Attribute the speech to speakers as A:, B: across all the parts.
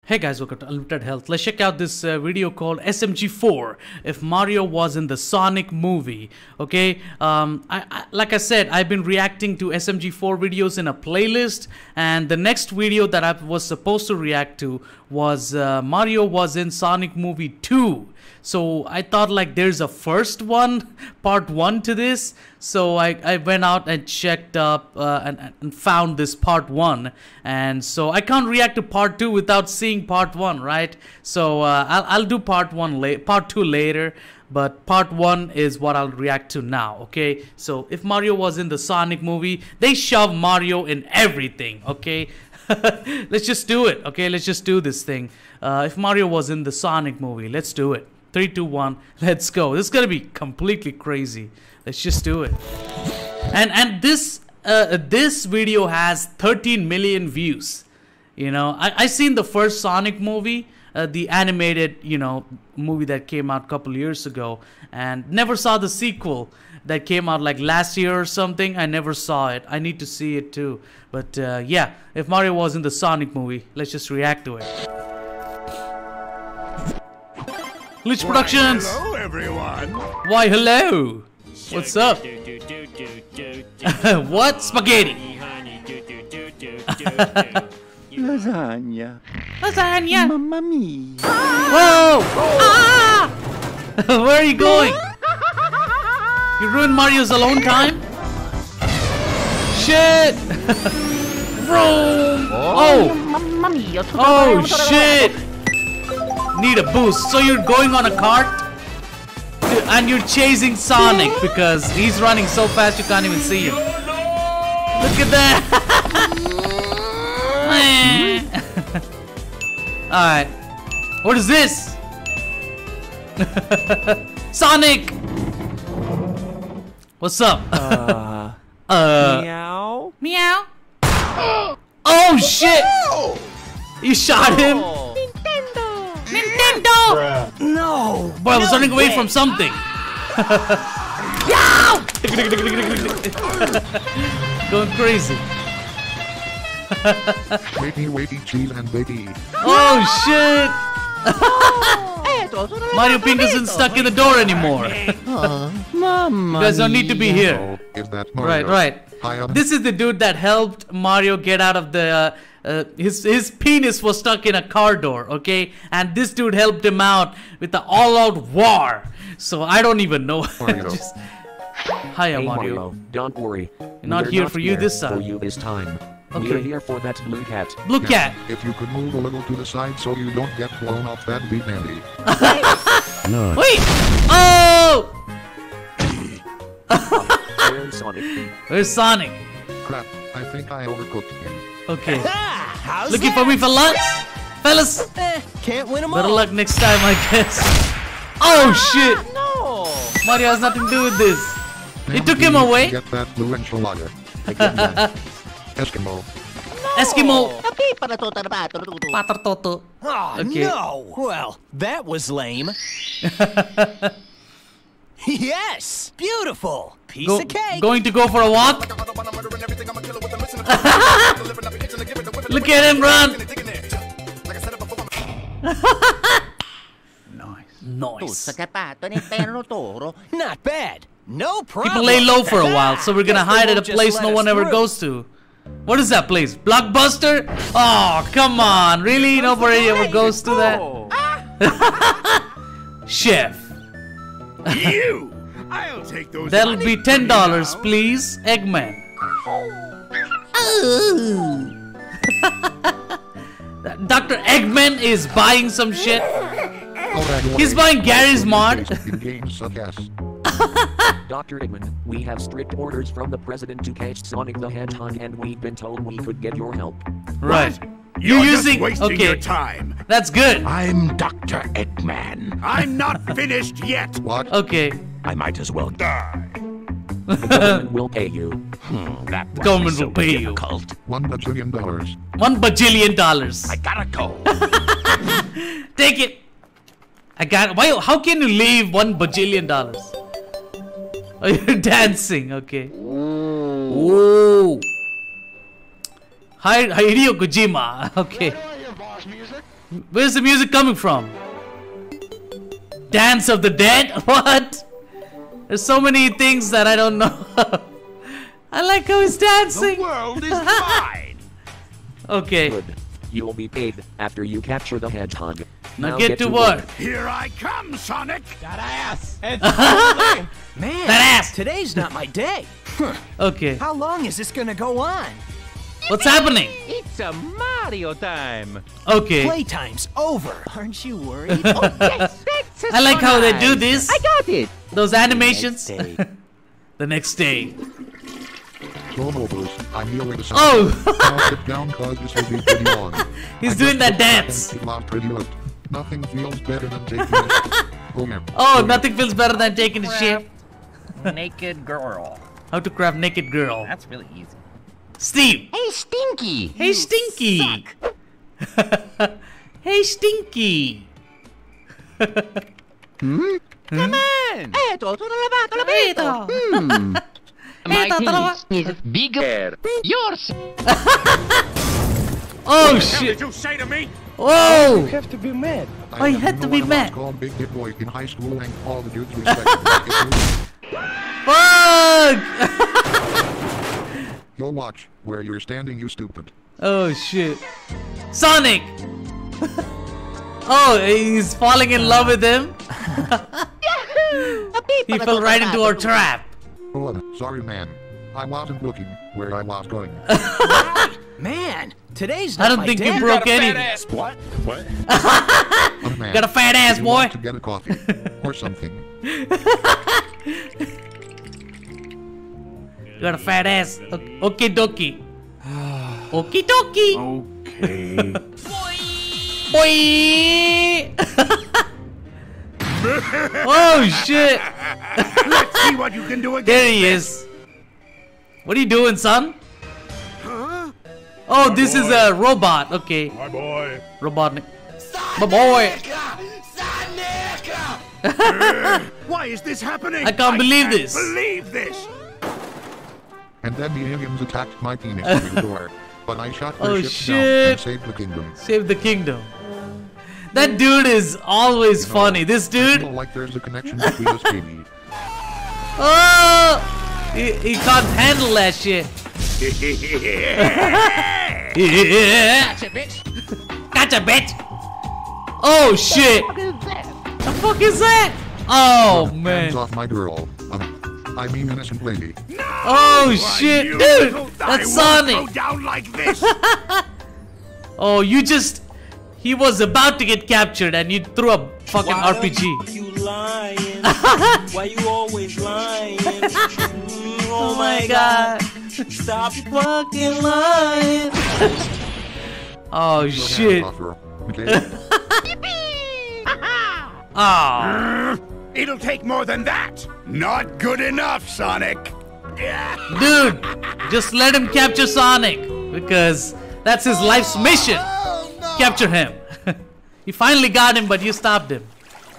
A: Hey guys, welcome to Unlimited Health. Let's check out this video called SMG4 if Mario was in the Sonic movie. Okay, like I said, I've been reacting to SMG4 videos in a playlist, and the next video that I was supposed to react to was Mario was in Sonic movie 2. So I thought like there's a first one, part 1 to this. So I went out and checked up and found this part 1. And so I can't react to part 2 without seeing part 1, right? So I'll do part 2 later. But part 1 is what I'll react to now, okay? So if Mario was in the Sonic movie, they shove Mario in everything, okay? Let's just do it, okay? Let's just do this thing. If Mario was in the Sonic movie, let's do it. 3, 2, 1, let's go. This is gonna be completely crazy. Let's just do it. And this video has 13 million views. You know, I seen the first Sonic movie, the animated, you know, movie that came out a couple years ago, and never saw the sequel that came out like last year or something. I never saw it. I need to see it too. But yeah, if Mario was in the Sonic movie, let's just react to it. Glitch Productions!
B: Hello, everyone!
A: Why, hello! What's up? What? Spaghetti!
C: Lasagna.
A: Lasagna!
C: Mamma mia.
A: Whoa! Ah! Where are you going? You ruined Mario's alone time? Shit! Vroom! Oh! Oh, shit! Need a boost. So you're going on a cart and you're chasing Sonic because he's running so fast you can't even see him. Look at that. Alright, what is this? Sonic, what's up?
C: Meow.
A: Meow. Oh shit, you shot him. Nintendo!
C: No!
A: Boy, I was running away from something. Going crazy.
B: Wakey, cheese and baby.
A: Oh shit! Mario Pink isn't stuck in the door anymore.
C: Mama.
A: You guys don't need to be here.
B: Is that Mario?
A: Right. This is the dude that helped Mario get out of the his penis was stuck in a car door, okay? And this dude helped him out with the all-out war. So I don't even know.
B: Mario.
A: Hiya,
D: Hey
A: Mario.
D: Don't worry.
A: Not
D: We're
A: here for you
D: here
A: this time.
D: For you this time.
A: Okay.
D: We're here for that blue cat.
A: Blue cat.
B: If you could move a little to the side so you don't get blown off, that'd be handy.
C: No.
A: Wait! Oh!
D: Where's Sonic?
A: Where's Sonic?
B: Crap, I think I overcooked him.
A: Okay.
C: How's
A: Looking for me for lunch? Fellas?
C: Can't win them
A: Better
C: all.
A: luck next time, I guess. Oh shit!
C: No.
A: Mario has nothing to do with this. It took him
B: Maybe
A: away.
B: Get that blue enchilada.
D: I get that.
B: Eskimo.
A: Eskimo.
C: Oh,
A: Patertoto. Okay.
C: no. Well, that was lame. Yes. Beautiful. Piece of cake.
A: Going to go for a walk? Look at him run! Nice.
C: Not bad. No problem.
A: People lay low for a while, so we're gonna
C: Guess they
A: hide at a
C: won't just
A: place
C: let
A: no
C: us
A: one ever
C: through.
A: goes to. What is that place? Blockbuster? Oh, come on. Really? Nobody ever goes to that? Chef.
B: You! I'll take those.
A: That'll be $10, please. Eggman. Dr. Eggman is buying some shit. He's buying Gary's Mod.
B: Games suck ass.
D: Dr. Eggman, we have strict orders from the president to catch Sonic the Hedgehog, and we've been told we could get your help.
A: Right.
B: You're
A: using
B: just wasting
A: okay.
B: your time.
A: That's good.
B: I'm Dr. Eggman. I'm not finished yet. What?
A: Okay.
B: I might as well die.
D: The government will pay you.
B: That
A: The government will pay you.
B: $1 bajillion.
A: $1 bajillion.
B: I gotta go.
A: Take it. I got. Why? How can you leave $1 bajillion? Oh, you're dancing. Okay. Whoa. Hideo Kojima. Okay. Where's the music coming from? Dance of the Dead? What? There's so many things that I don't know. I like how he's dancing.
B: The world is mine.
A: Okay.
D: Good. You will be paid after you capture the hedgehog.
A: Now get to work.
B: Here I come, Sonic.
C: That ass. It's Man,
A: That ass.
C: today's not my day.
A: Okay.
C: How long is this gonna go on?
A: What's happening?
E: It's a Mario time!
A: Okay.
C: Playtime's over. Aren't you worried?
E: Oh, yes, that's a
A: I like how they do
E: surprise.
A: this.
E: I got it!
A: Those animations.
C: Day.
A: The next day.
F: Go Mobos, I'm here with a
A: Oh.
F: Now sit down cause this will be pretty long.
A: He's
F: I
A: doing
F: just
A: that
F: looked back
A: dance.
F: and it looked pretty good. Nothing feels better than taking a Homer.
A: Oh, nothing feels better than taking a shit.
E: Naked girl.
A: How to craft naked girl.
E: That's really easy.
A: Steve.
E: Hey, Stinky!
A: Hey, Stinky. Hey, Stinky.
E: Come on! Eto, to the
A: Eto.
E: My
A: Eto,
E: penis is bigger. Yours!
A: Oh
B: What
A: shit.
B: did you say to me?
A: Oh.
C: have to be mad.
A: Oh, you had to be mad.
F: I was called Big Hit Boy in high school and all the dudes respected me.
A: Fuck.
F: Yo watch, where you're standing you stupid.
A: Oh shit. Sonic. Oh, he's falling in love with him. He fell right into our trap.
F: Oh, sorry man. I wasn't looking where I was going.
C: Man, today's
A: I
C: not
A: don't
C: my
A: think
C: day.
A: you broke anything.
B: What? What?
F: Oh, man.
A: Got a fat ass,
F: You
A: boy.
F: want to get a coffee or something.
A: Got a fat ass. Okay, dokie. Okie dokie.
B: Okay.
A: Boy. Oh shit.
B: Let's see what you can do again.
A: There he is. What are you doing, son? Oh, this is a robot. Okay.
B: My boy.
A: Robotnik. My boy.
B: Why is this happening?
A: I can't believe this.
B: Believe this.
F: And then the aliens attacked my penis through the door. But I shot their
A: Oh,
F: ship down
A: shit.
F: and saved the kingdom.
A: Save the kingdom. That dude is always funny. This
F: I
A: dude.
F: feel like there's a connection between us, baby.
A: Oh. He can't handle that shit. Yeah. Gotcha, bitch. Oh shit. The fuck is that? Oh
F: Hands
A: man.
F: off my girl. I mean innocent lady.
A: Oh
B: Why,
A: shit,
B: you
A: dude.
B: little- I
A: That's
B: won't
A: Sonic.
B: go down like this.
A: Oh, you just. He was about to get captured and you threw a fucking RPG.
G: You lying? Why you always lying?
A: Oh my god.
G: Stop
A: Fucking lying. Oh
F: Hands
A: shit.
F: off her, okay?
A: Oh.
B: It'll take more than that. Not good enough, Sonic.
A: Dude, just let him capture Sonic. Because that's his life's mission. Capture him. You finally got him, but you stopped him.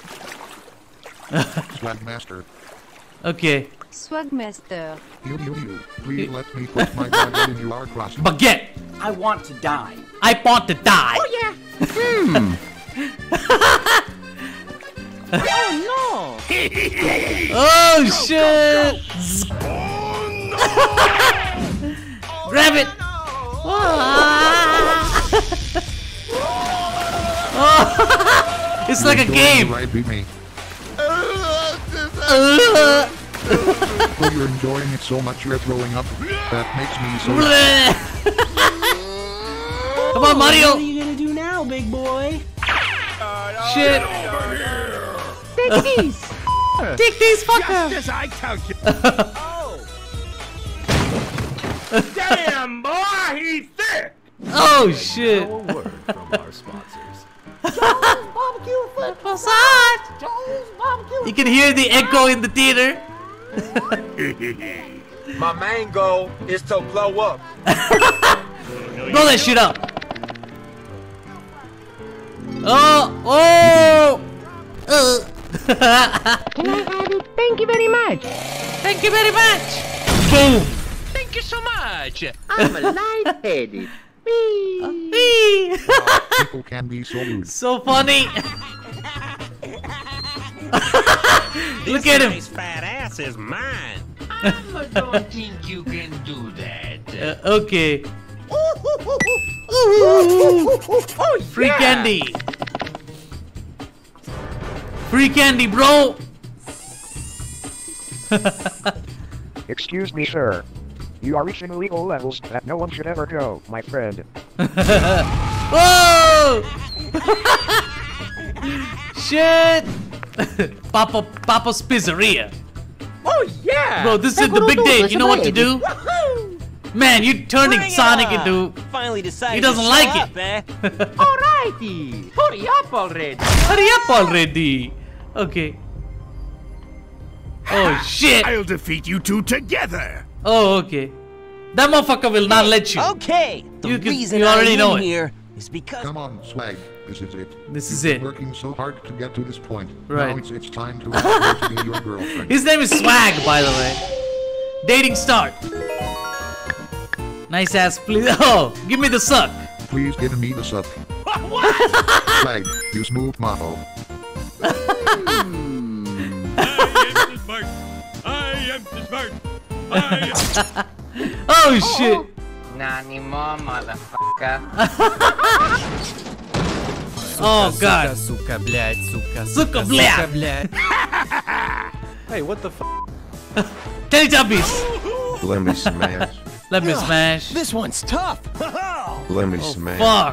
F: Swag master.
A: Okay.
H: Swagmaster.
F: You. Please let me put my body in your crossing.
A: Baguette.
C: I want to die.
A: I want to die.
E: Oh
A: Oh shit. Grab it. Oh. It's like a game.
F: Right, beat me.
A: Uh,
F: Oh, you're enjoying it so much you're throwing up. That makes me so.
A: Come on,
G: What are
A: Mario.
G: you gonna do now, big boy?
A: Shit.
E: Take these!
A: Take these
B: Just
A: fuckers.
B: as I calculated. Damn, boy, he's thick.
A: Oh shit.
C: word from our sponsors.
A: You can hear the echo in the theater.
I: My main goal is to blow up.
A: Blow that shit up. Oh.
E: Can I have it? Thank you very much!
A: Thank you very much. Boom.
E: Thank you so much! I'm light-headed.
F: People can be so rude.
A: So funny. Look at him.
G: This fat ass is mine.
E: I don't think you can do that.
A: Okay. Free candy. Free candy, bro.
H: Excuse me, sir. You are reaching illegal levels that no one should ever go, my friend.
A: Whoa! Shit! Papa's Pizzeria.
C: Oh yeah!
A: Bro, this is the big day. You know what to do? Man, you're turning
G: Bring it
A: Sonic
G: on.
A: into...
G: Finally decided
A: He doesn't
G: to
A: like
G: show
A: it.
G: up, eh?
E: Alrighty! Hurry up already!
A: Hurry up already! Okay. Oh shit!
B: I'll defeat you two together.
A: Oh, okay. That motherfucker will not let you.
G: Okay, the
A: You can-
G: reason
A: you already
G: I'm
A: know
G: in
A: it.
G: here is because
F: Come on, Swag. This is it.
A: This is
F: You've
A: it.
F: been working so hard to get to this point.
A: Right.
F: Now it's time to ask her to be your girlfriend.
A: His name is Swag, by the way. Dating start. Nice ass, please. Oh, give me the suck.
F: Please give me the suck. Swag, you smooth mofo.
A: Oh shit.
E: Not anymore, motherfucker.
A: Oh god.
C: Сука, блядь, сука,
A: Сука, блядь.
C: блядь. Hey, what the f?
A: Teletubbies.
J: Let me smash.
A: Let me smash.
C: This one's tough.
J: Let me
A: Oh
J: smash.
A: fuck.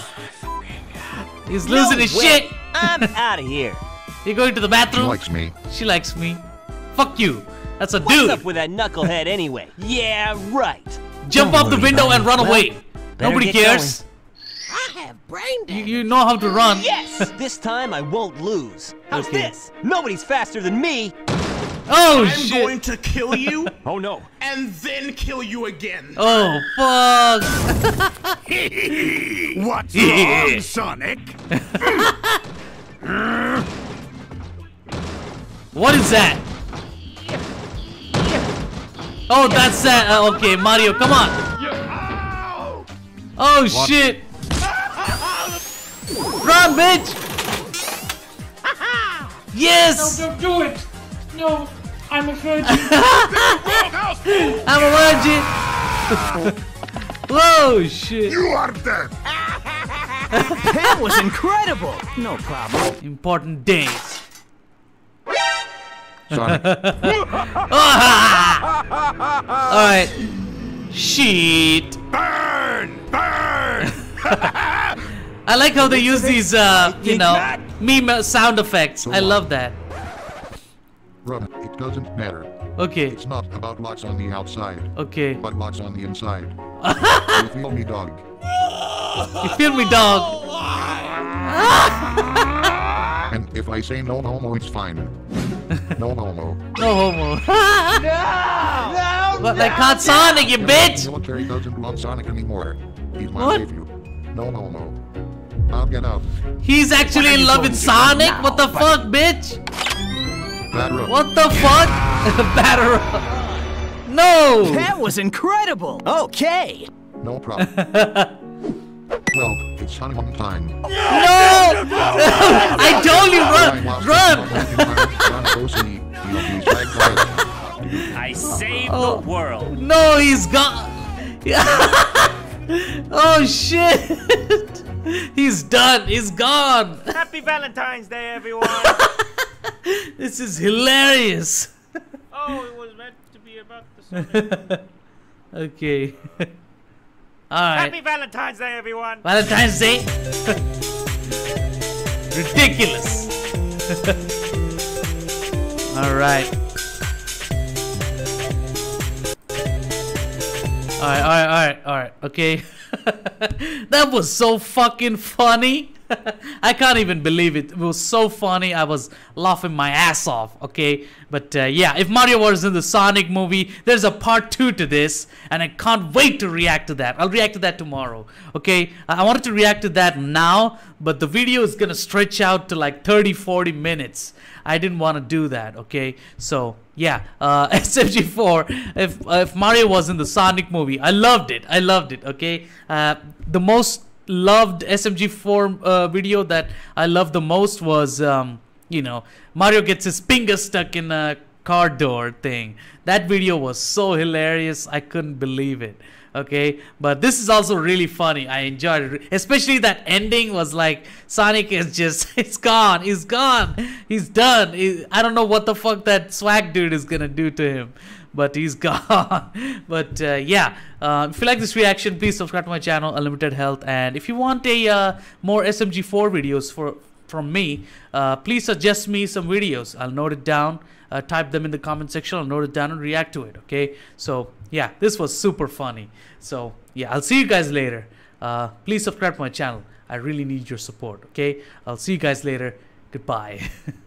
A: He's losing his shit.
G: I'm out of here.
A: You going to the
F: She
A: bathroom?
F: likes me.
A: She likes me. Fuck you. That's a
G: What's
A: dude.
G: up with that knucklehead anyway? Yeah, right.
A: Jump off the window and run away.
G: better
A: Nobody
G: get
A: cares.
C: I have brain damage.
A: You know how to run.
G: Yes! This time I won't lose. How's
A: Okay.
G: this? Nobody's faster than me.
A: Oh
B: I'm
A: shit.
B: going to kill you
G: Oh no.
B: and then kill you again.
A: Oh fuck.
B: What's wrong, Sonic?
A: What is that? Oh, that's that. Okay, Mario, come on. Oh shit. Run, bitch. Yes.
E: Don't do it! No, I'm a virgin.
A: I'm a virgin. Whoa, shit.
B: You are dead.
C: That was incredible. No problem.
A: Important days.
F: Sonic,
A: Alright. Shit.
B: Burn! Burn!
A: I like how they use these, you know, meme sound effects. I love that.
F: run. It doesn't matter.
A: Okay.
F: It's not about what's on the outside,
A: Okay.
F: but what's on the inside. You feel me, dog?
A: You feel me, dog?
F: And if I say no homo, it's fine. No homo.
A: No homo. But like Hot Sonic, you
F: The
A: bitch!
F: military doesn't want Sonic anymore. He's my
A: What?
F: nephew. No homo. I'll get out.
A: He's actually in love with Sonic? What the fuck, bitch?
F: Batter up.
A: What the fuck? Batter up. No!
C: That was incredible. Okay.
F: No problem. Well, it's honeymoon time.
A: No! I told you, run!
G: I saved
A: Oh.
G: the world.
A: No, he's gone! Oh shit! He's done, he's gone!
G: Happy Valentine's Day, everyone.
A: This is hilarious!
G: Oh, it was meant to be about the Sonic.
A: Okay. Alright.
G: Valentine's Day, everyone.
A: Valentine's Day? Ridiculous! Alright. Alright, okay. That was so fucking funny. I can't even believe it. It was so funny. I was laughing my ass off. Okay, but yeah, if Mario was in the Sonic movie, there's a part 2 to this, and I can't wait to react to that. I'll react to that tomorrow. Okay, I wanted to react to that now, but the video is gonna stretch out to like 30-40 minutes. I didn't want to do that. Okay, so yeah, SMG4. If Mario was in the Sonic movie, I loved it. I loved it. Okay, the most loved SMG4 video that I loved the most was you know, Mario gets his finger stuck in a car door thing. That video was so hilarious, I couldn't believe it. Okay, but this is also really funny. I enjoyed it, especially that ending was like Sonic is just he's gone, he's done. I don't know what the fuck that swag dude is gonna do to him, but he's gone. But yeah, if you like this reaction, please subscribe to my channel, Unlimited Health. And if you want a more SMG4 videos from me, please suggest me some videos. I'll note it down. Type them in the comment section. I'll note it down and react to it. Okay, so yeah, this was super funny. So yeah, I'll see you guys later. Please subscribe to my channel. I really need your support. Okay, I'll see you guys later. Goodbye.